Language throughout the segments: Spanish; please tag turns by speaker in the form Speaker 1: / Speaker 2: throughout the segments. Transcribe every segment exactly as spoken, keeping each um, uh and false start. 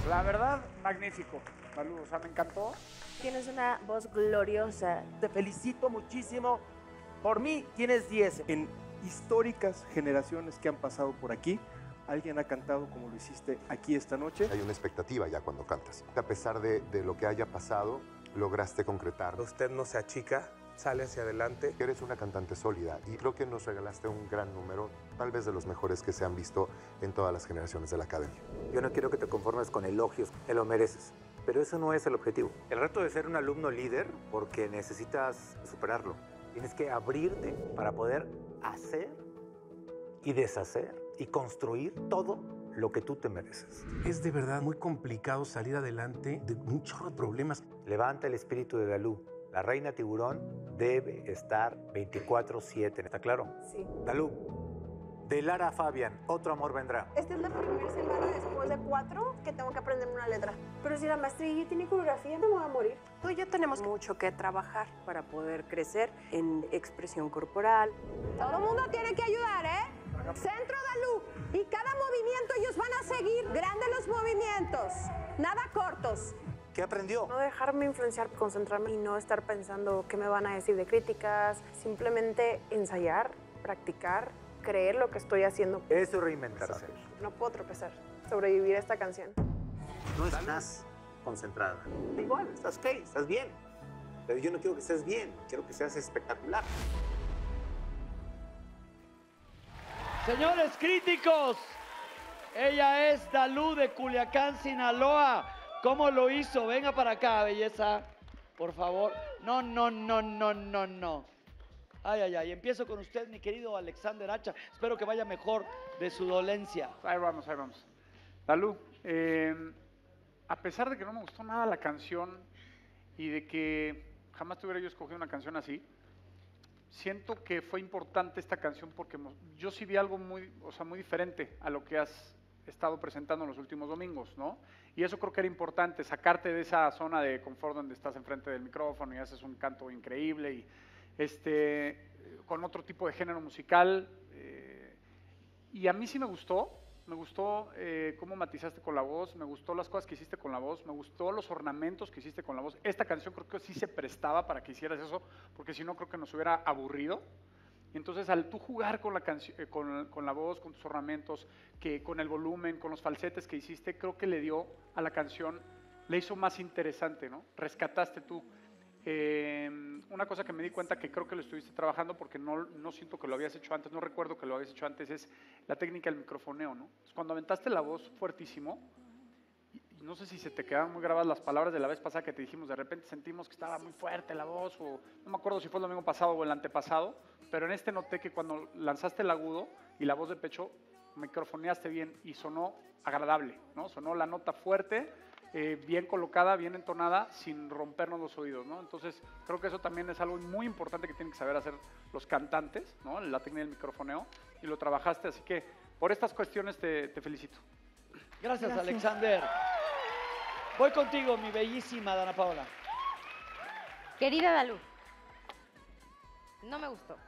Speaker 1: La verdad, magnífico. Salud, o sea, me encantó.
Speaker 2: Tienes una voz gloriosa.
Speaker 3: Te felicito muchísimo. Por mí, tienes diez.
Speaker 4: En históricas generaciones que han pasado por aquí, alguien ha cantado como lo hiciste aquí esta noche.
Speaker 5: Hay una expectativa ya cuando cantas. A pesar de, de lo que haya pasado, lograste concretar.
Speaker 6: Usted no se achica, sale hacia adelante.
Speaker 5: Eres una cantante sólida y creo que nos regalaste un gran número, tal vez de los mejores que se han visto en todas las generaciones de la academia.
Speaker 7: Yo no quiero que te conformes con elogios, te lo mereces. Pero eso no es el objetivo. El reto de ser un alumno líder, porque necesitas superarlo. Tienes que abrirte para poder hacer y deshacer y construir todo lo que tú te mereces.
Speaker 6: Es de verdad muy complicado salir adelante de un chorro de problemas.
Speaker 7: Levanta el espíritu de Dalú. La reina tiburón debe estar veinticuatro siete. ¿Está claro?
Speaker 2: Sí.
Speaker 7: Dalú, de Lara a Fabián, otro amor vendrá.
Speaker 8: Esta es la primera semana después de cuatro que tengo que aprender una letra.
Speaker 2: Pero si la maestría tiene coreografía, no me voy a morir.
Speaker 9: Tú y yo tenemos mucho que trabajar para poder crecer en expresión corporal.
Speaker 8: Todo el mundo tiene que ayudar, ¿eh? Centro Dalú. Y cada movimiento ellos van a seguir. Grandes los movimientos, nada cortos.
Speaker 7: ¿Qué aprendió?
Speaker 9: No dejarme influenciar, concentrarme y no estar pensando qué me van a decir de críticas. Simplemente ensayar, practicar, creer lo que estoy haciendo.
Speaker 7: Eso es reinventarse.
Speaker 9: No puedo tropezar, sobrevivir a esta canción.
Speaker 7: No estás concentrada. Igual, estás ok, estás bien. Pero yo no quiero que estés bien, quiero que seas espectacular.
Speaker 10: Señores críticos, ella es Dalú de Culiacán, Sinaloa. ¿Cómo lo hizo? Venga para acá, belleza. Por favor. No, no, no, no, no, no. Ay, ay, ay. Empiezo con usted, mi querido Alexander Hacha. Espero que vaya mejor de su dolencia.
Speaker 1: Ahí vamos, ahí vamos. Dalú, eh, a pesar de que no me gustó nada la canción y de que jamás tuviera yo escogido una canción así, siento que fue importante esta canción porque yo sí vi algo muy, o sea, muy diferente a lo que has estado presentando en los últimos domingos, ¿no? Y eso creo que era importante, sacarte de esa zona de confort donde estás enfrente del micrófono y haces un canto increíble y este, con otro tipo de género musical. Eh, y a mí sí me gustó, me gustó eh, cómo matizaste con la voz, me gustó las cosas que hiciste con la voz, me gustó los ornamentos que hiciste con la voz. Esta canción creo que sí se prestaba para que hicieras eso, porque si no creo que nos hubiera aburrido. Y entonces al tú jugar con la, eh, con, con la voz, con tus ornamentos, que con el volumen, con los falsetes que hiciste, creo que le dio a la canción, le hizo más interesante, ¿no? Rescataste tú. Eh, una cosa que me di cuenta que creo que lo estuviste trabajando porque no, no siento que lo habías hecho antes, no recuerdo que lo habías hecho antes, es la técnica del microfoneo, ¿no? Entonces, cuando aventaste la voz fuertísimo, y, y no sé si se te quedaron muy grabadas las palabras de la vez pasada que te dijimos, de repente sentimos que estaba muy fuerte la voz, o no me acuerdo si fue el domingo pasado o el antepasado, pero en este noté que cuando lanzaste el agudo y la voz de pecho, microfoneaste bien y sonó agradable, ¿no? Sonó la nota fuerte, Eh, bien colocada, bien entonada, sin rompernos los oídos, ¿no? Entonces, creo que eso también es algo muy importante que tienen que saber hacer los cantantes, ¿no? La técnica del microfoneo, y lo trabajaste, así que por estas cuestiones te, te felicito.
Speaker 10: Gracias,
Speaker 2: Gracias,
Speaker 10: Alexander. Voy contigo, mi bellísima Dana Paola.
Speaker 11: Querida Dalú, no me gustó.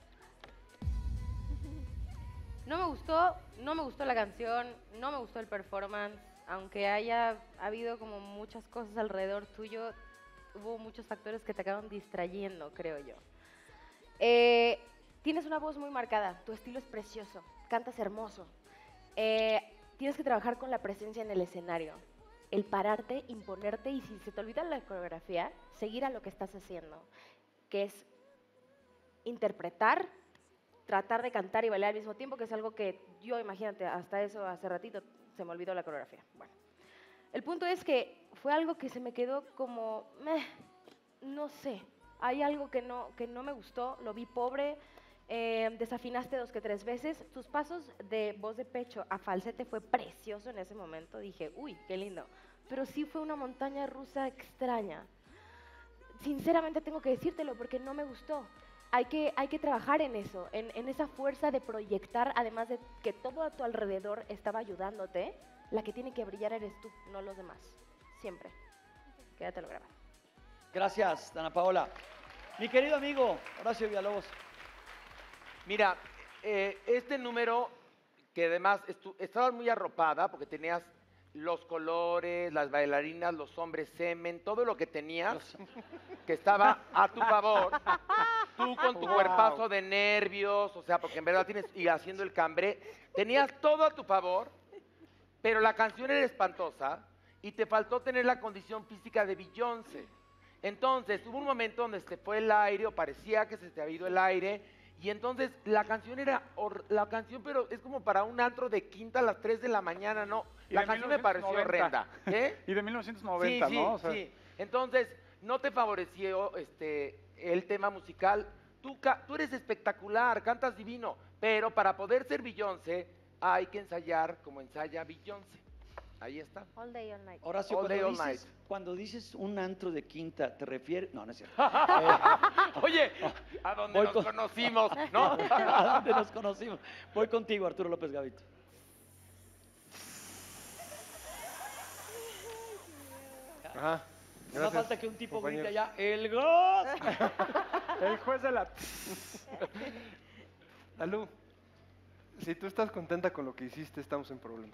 Speaker 11: No me gustó, no me gustó la canción, no me gustó el performance. Aunque haya habido como muchas cosas alrededor tuyo, hubo muchos factores que te acaban distrayendo, creo yo. Eh, tienes una voz muy marcada, tu estilo es precioso, cantas hermoso. Eh, tienes que trabajar con la presencia en el escenario, el pararte, imponerte y si se te olvida la coreografía, seguir a lo que estás haciendo, que es interpretar, tratar de cantar y bailar al mismo tiempo, que es algo que yo, imagínate, hasta eso hace ratito, se me olvidó la coreografía. Bueno, el punto es que fue algo que se me quedó como, meh, no sé, hay algo que no, que no me gustó, lo vi pobre, eh, desafinaste dos que tres veces, tus pasos de voz de pecho a falsete fue precioso en ese momento, dije, uy, qué lindo, pero sí fue una montaña rusa extraña. Sinceramente tengo que decírtelo porque no me gustó. Hay que, hay que trabajar en eso, en, en esa fuerza de proyectar, además de que todo a tu alrededor estaba ayudándote, la que tiene que brillar eres tú, no los demás. Siempre. Quédatelo grabado.
Speaker 10: Gracias, Dana Paola. Mi querido amigo, Horacio Villalobos.
Speaker 12: Mira, eh, este número, que además estabas muy arropada, porque tenías los colores, las bailarinas, los hombres semen, todo lo que tenías, que estaba a tu favor. Tú con tu
Speaker 1: Wow.
Speaker 12: cuerpazo de nervios, o sea, porque en verdad tienes, y haciendo el cambre, tenías todo a tu favor, pero la canción era espantosa y te faltó tener la condición física de Beyoncé. Entonces, hubo un momento donde se fue el aire, o parecía que se te había ido el aire, y entonces la canción era, hor- la canción, pero es como para un antro de quinta a las tres de la mañana, ¿no?
Speaker 1: Y
Speaker 12: La
Speaker 1: de
Speaker 12: canción me pareció
Speaker 1: mil novecientos noventa.
Speaker 12: horrenda. ¿Qué?
Speaker 1: Y de mil novecientos noventa,
Speaker 12: sí, sí,
Speaker 1: ¿no? O sea,
Speaker 12: sí. Entonces, no te favoreció este, el tema musical. Tú, ca- tú eres espectacular, cantas divino, pero para poder ser Beyoncé hay que ensayar como ensaya Beyoncé. Ahí está.
Speaker 11: All day, all night.
Speaker 10: Horacio,
Speaker 12: All day,
Speaker 10: cuando
Speaker 12: all
Speaker 10: dices,
Speaker 12: night.
Speaker 10: cuando dices un antro de quinta, ¿te refieres? No, no es cierto.
Speaker 12: Oye, ¿a dónde
Speaker 10: Voy
Speaker 12: nos
Speaker 10: con-
Speaker 12: conocimos? ¿No?
Speaker 10: ¿A dónde nos conocimos? Voy contigo, Arturo López Gavito.
Speaker 13: Ajá.
Speaker 10: No
Speaker 13: Gracias,
Speaker 10: falta que un tipo
Speaker 13: compañero.
Speaker 10: grite allá, ¡el gas!
Speaker 1: el juez de la...
Speaker 13: Alú, si tú estás contenta con lo que hiciste, estamos en problemas.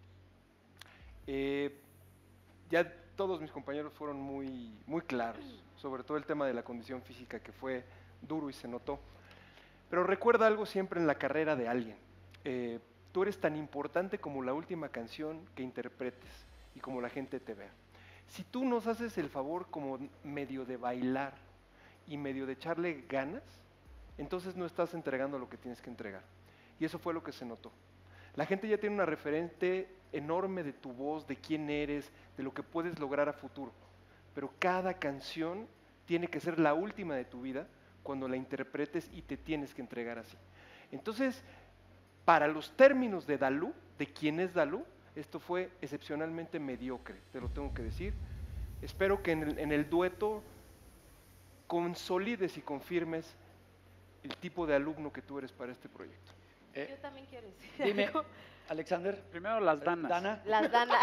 Speaker 13: Eh, ya todos mis compañeros fueron muy, muy claros, sobre todo el tema de la condición física, que fue duro y se notó. Pero recuerda algo siempre en la carrera de alguien. Eh, tú eres tan importante como la última canción que interpretes y como la gente te vea. Si tú nos haces el favor como medio de bailar y medio de echarle ganas, entonces no estás entregando lo que tienes que entregar. Y eso fue lo que se notó. La gente ya tiene una referente enorme de tu voz, de quién eres, de lo que puedes lograr a futuro. Pero cada canción tiene que ser la última de tu vida cuando la interpretes y te tienes que entregar así. Entonces, para los términos de Dalú, de quién es Dalú, esto fue excepcionalmente mediocre, te lo tengo que decir. Espero que en el, en el dueto consolides y confirmes el tipo de alumno que tú eres para este proyecto.
Speaker 11: Yo también quiero decir
Speaker 10: Dime,
Speaker 11: algo.
Speaker 10: Alexander.
Speaker 1: Primero las danas.
Speaker 10: Dana.
Speaker 11: Las danas.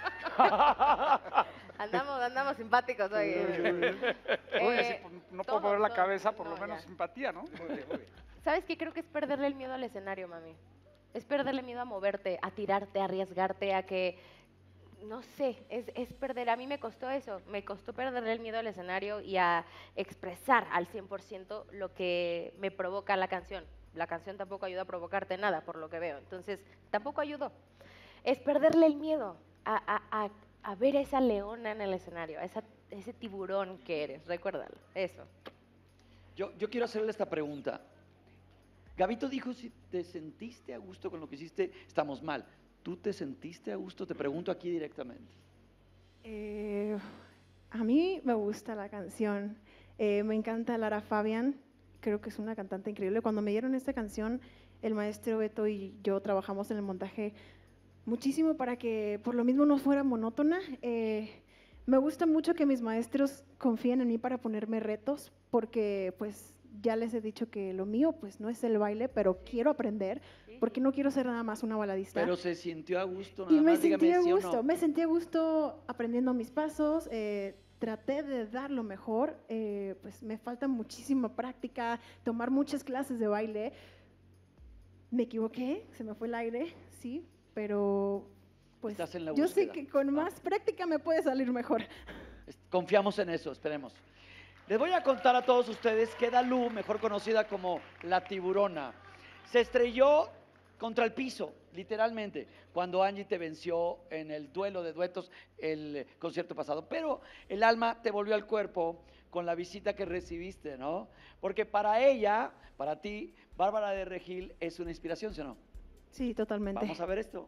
Speaker 11: andamos, andamos simpáticos hoy. eh.
Speaker 1: Oye,
Speaker 11: Eh,
Speaker 1: sí, pues, no
Speaker 11: todo,
Speaker 1: puedo mover la
Speaker 11: todo.
Speaker 1: cabeza, por
Speaker 11: No,
Speaker 1: lo menos
Speaker 11: ya.
Speaker 1: simpatía, ¿no?
Speaker 11: ¿Sabes qué? Creo que es perderle el miedo al escenario, mami. Es perderle miedo a moverte, a tirarte, a arriesgarte, a que, no sé, es, es perder. A mí me costó eso, me costó perderle el miedo al escenario y a expresar al cien por ciento lo que me provoca la canción. La canción tampoco ayuda a provocarte nada, por lo que veo. Entonces, tampoco ayudó. Es perderle el miedo a, a, a, a ver a esa leona en el escenario, a esa, ese tiburón que eres. Recuérdalo, eso.
Speaker 10: Yo, yo quiero hacerle esta pregunta. Gavito dijo si te sentiste a gusto con lo que hiciste, estamos mal. ¿Tú te sentiste a gusto? Te pregunto aquí directamente.
Speaker 14: Eh, a mí me gusta la canción. Eh, me encanta Lara Fabian. Creo que es una cantante increíble. Cuando me dieron esta canción, el maestro Beto y yo trabajamos en el montaje muchísimo para que por lo mismo no fuera monótona. Eh, me gusta mucho que mis maestros confíen en mí para ponerme retos, porque pues ya les he dicho que lo mío pues no es el baile, pero quiero aprender, porque no quiero ser nada más una baladista.
Speaker 10: Pero se sintió a gusto,
Speaker 14: Y
Speaker 10: nada
Speaker 14: me
Speaker 10: más,
Speaker 14: sentí
Speaker 10: dígame
Speaker 14: a
Speaker 10: sí o
Speaker 14: gusto,
Speaker 10: no.
Speaker 14: me sentí a gusto aprendiendo mis pasos, eh, traté de dar lo mejor, eh, pues me falta muchísima práctica, tomar muchas clases de baile. Me equivoqué, se me fue el aire, sí, pero pues
Speaker 10: Estás en la
Speaker 14: yo sé
Speaker 10: búsqueda.
Speaker 14: que con más práctica me puede salir mejor.
Speaker 10: Confiamos en eso, esperemos. Les voy a contar a todos ustedes que Dalú, mejor conocida como La Tiburona, se estrelló contra el piso, literalmente, cuando Angie te venció en el duelo de duetos el eh, concierto pasado. Pero el alma te volvió al cuerpo con la visita que recibiste, ¿no? Porque para ella, para ti, Bárbara de Regil es una inspiración, ¿sí o no?
Speaker 14: Sí, totalmente.
Speaker 10: Vamos a ver esto.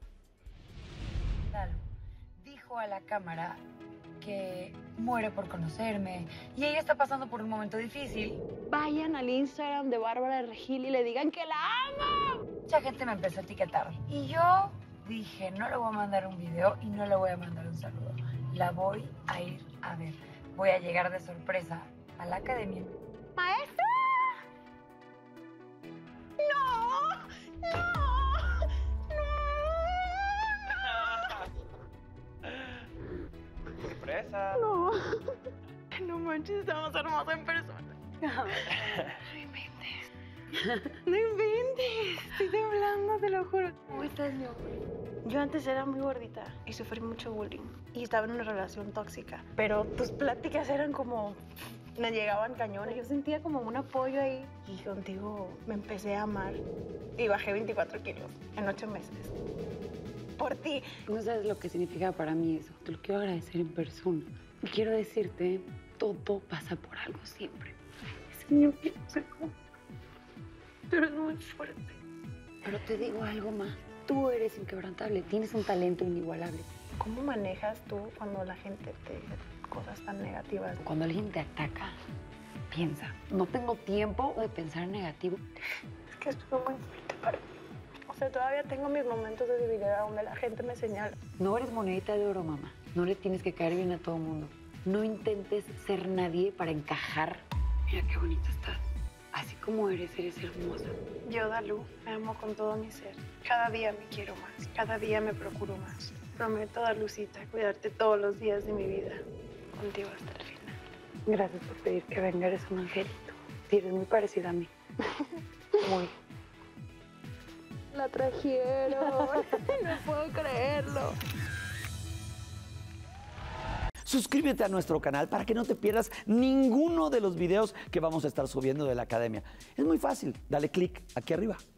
Speaker 15: Dalú dijo a la cámara que muere por conocerme y ella está pasando por un momento difícil.
Speaker 8: Vayan al Instagram de Bárbara de Regil y le digan que la amo.
Speaker 15: Mucha gente me empezó a etiquetar y yo dije, no le voy a mandar un video y no le voy a mandar un saludo. La voy a ir a ver. Voy a llegar de sorpresa a la academia.
Speaker 8: ¡Maestra! ¡No! ¡No!
Speaker 12: ¡Sorpresa!
Speaker 8: No. No manches, estamos hermosos en persona. No inventes. No inventes.
Speaker 14: Estoy temblando, te lo juro. ¿Cómo estás, mi amor? Yo antes era muy gordita y sufrí mucho bullying. Y estaba en una relación tóxica. Pero tus pláticas eran como... me llegaban cañones. Yo sentía como un apoyo ahí. Y contigo me empecé a amar. Y bajé veinticuatro kilos en ocho meses. Por ti.
Speaker 16: No sabes lo que significa para mí eso. Te lo quiero agradecer en persona. Y quiero decirte, todo pasa por algo siempre. Ese niño que no sé cómo, pero es muy fuerte. Pero te digo algo más. Tú eres inquebrantable, tienes un talento inigualable.
Speaker 14: ¿Cómo manejas tú cuando la gente te dice cosas tan negativas?
Speaker 16: Cuando alguien te ataca, piensa. No tengo tiempo de pensar negativo.
Speaker 14: Es que estuvo muy fuerte para mí. O sea, todavía tengo mis momentos de debilidad donde la gente me señala.
Speaker 16: No eres monedita de oro, mamá. No le tienes que caer bien a todo el mundo. No intentes ser nadie para encajar. Mira qué bonita estás. Así como eres, eres hermosa.
Speaker 14: Yo, Dalú, me amo con todo mi ser. Cada día me quiero más. Cada día me procuro más. Prometo, Dalucita, cuidarte todos los días de mi vida. Contigo hasta el final.
Speaker 16: Gracias por pedir que venga. Eres un angelito. Sí, eres muy parecida a mí. Muy.
Speaker 14: La trajeron. No puedo creerlo.
Speaker 17: Suscríbete a nuestro canal para que no te pierdas ninguno de los videos que vamos a estar subiendo de la academia. Es muy fácil, dale clic aquí arriba.